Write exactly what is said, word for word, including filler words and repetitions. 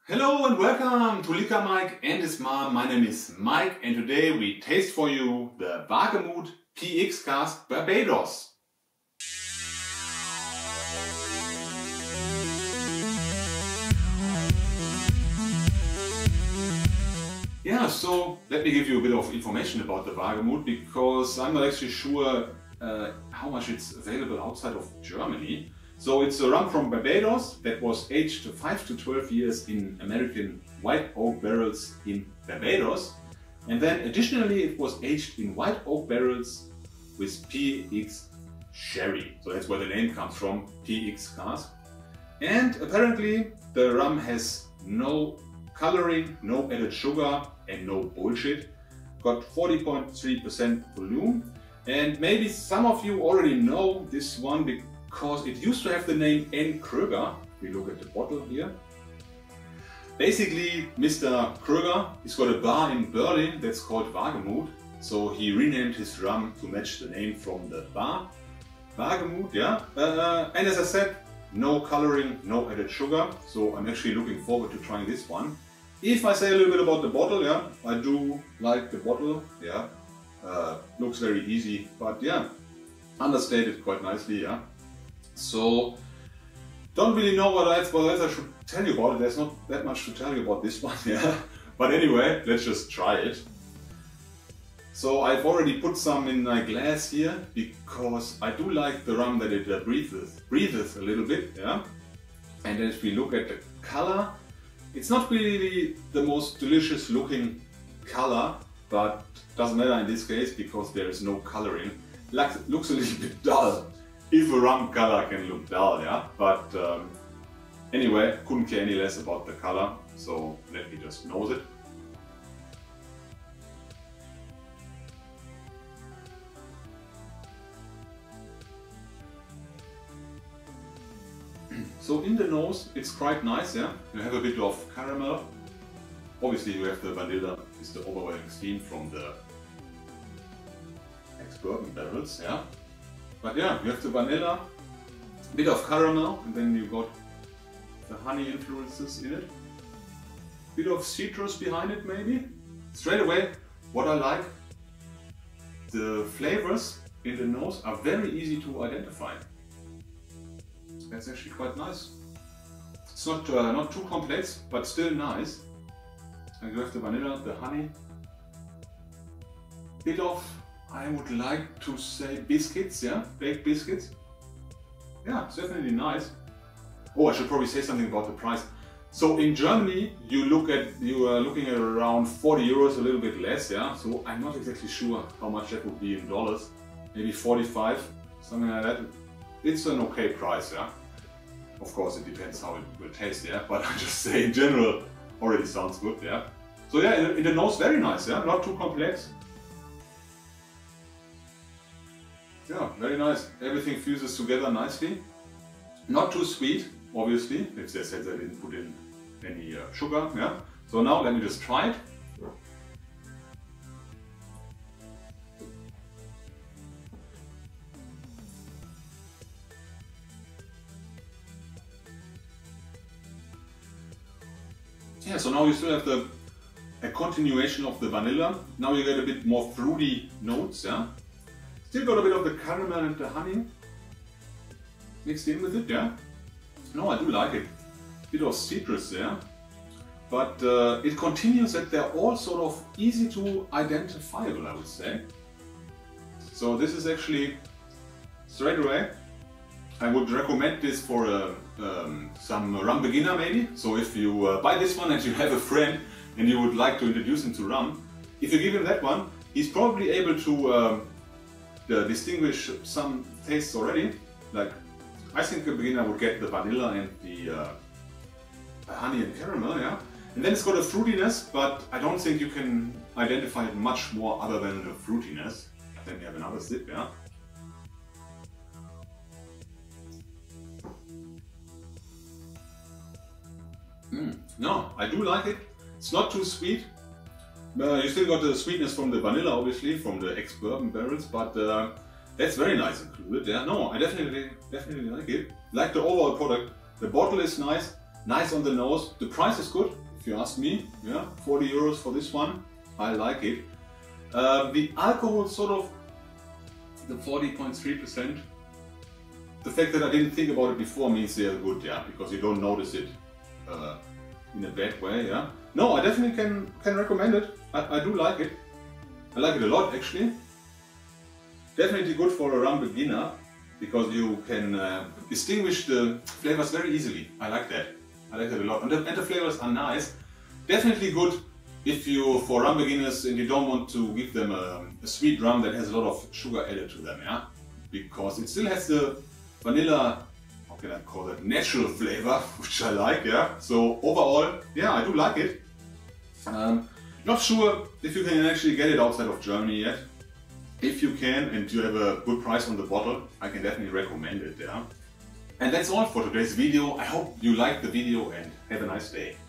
Hello and welcome to Liquor Mike and his mom. My name is Mike and today we taste for you the Wagemut P X Cask Barbados. Yeah, so let me give you a bit of information about the Wagemut because I'm not actually sure uh, how much it's available outside of Germany. So it's a rum from Barbados that was aged five to twelve years in American white oak barrels in Barbados. And then additionally it was aged in white oak barrels with P X sherry. So that's where the name comes from, P X cask. And apparently the rum has no coloring, no added sugar and no bullshit. Got forty point three percent volume. And maybe some of you already know this one because it used to have the name N. Kröger. We look at the bottle here. Basically, Mister Kröger, he's got a bar in Berlin that's called Wagemut. So he renamed his rum to match the name from the bar. Wagemut, yeah. Uh, and as I said, no coloring, no added sugar. So I'm actually looking forward to trying this one. If I say a little bit about the bottle, yeah, I do like the bottle, yeah. Uh, looks very easy, but yeah, understated quite nicely, yeah. So, don't really know what else, what else I should tell you about it. There's not that much to tell you about this one, yeah. But anyway, let's just try it. So I've already put some in my glass here because I do like the rum that it uh, breathes, breathes a little bit, yeah. And if we look at the color, it's not really the most delicious looking color, but doesn't matter in this case because there is no coloring. Looks a little bit dull. If a rum color can look dull, yeah. But um, anyway, couldn't care any less about the color, so let me just nose it. So in the nose, it's quite nice, yeah. You have a bit of caramel. Obviously, you have the vanilla, is the overwhelming steam from the ex-bourbon barrels, yeah. But yeah, you have the vanilla, a bit of caramel, and then you got the honey influences in it. Bit of citrus behind it, maybe. Straight away, what I like, the flavors in the nose are very easy to identify. That's actually quite nice. It's not uh, not too complex, but still nice. And you have the vanilla, the honey. Bit of, I would like to say, biscuits, yeah, baked biscuits. Yeah, it's definitely nice. Oh, I should probably say something about the price. So in Germany, you look at you are looking at around forty euros, a little bit less, yeah. So I'm not exactly sure how much that would be in dollars. Maybe forty-five, something like that. It's an okay price, yeah. Of course, it depends how it will taste, yeah. But I just say in general, already sounds good, yeah. So yeah, in, in the nose, very nice, yeah. Not too complex. Yeah, very nice. Everything fuses together nicely. Not too sweet, obviously. If they said they didn't put in any uh, sugar, yeah. So now let me just try it. Yeah, so now you still have the a continuation of the vanilla. Now you get a bit more fruity notes, yeah. Still got a bit of the caramel and the honey mixed in with it, yeah. No, I do like it. Bit of citrus there, but uh, it continues that they're all sort of easy to identifiable, I would say. So this is actually straight away. I would recommend this for a, um, some rum beginner maybe. So if you uh, buy this one and you have a friend and you would like to introduce him to rum, if you give him that one, he's probably able to um, uh, distinguish some tastes already. Like, I think a beginner would get the vanilla and the uh, honey and caramel, yeah. And then it's got a fruitiness, but I don't think you can identify it much more other than the fruitiness. Then you have another sip, yeah. Mm. No, I do like it. It's not too sweet. Uh, you still got the sweetness from the vanilla, obviously, from the ex-bourbon barrels, but uh, that's very nice included. Yeah, no, I definitely, definitely like it. Like the overall product. The bottle is nice. nice on the nose. The price is good, if you ask me. Yeah, forty euros for this one. I like it. Uh, the alcohol sort of, the forty point three percent. The fact that I didn't think about it before means they are good, yeah, because you don't notice it uh, in a bad way, yeah. No, I definitely can can recommend it. I, I do like it. I like it a lot, actually. Definitely good for a rum beginner, because you can uh, distinguish the flavors very easily. I like that. I like that a lot. And the, and the flavors are nice. Definitely good if you, for rum beginners, and you don't want to give them a, a sweet rum that has a lot of sugar added to them, yeah? Because it still has the vanilla, how can I call it, natural flavor, which I like, yeah? So overall, yeah, I do like it. Um, not sure if you can actually get it outside of Germany yet. If you can and you have a good price on the bottle, I can definitely recommend it, yeah? And that's all for today's video. I hope you liked the video and have a nice day.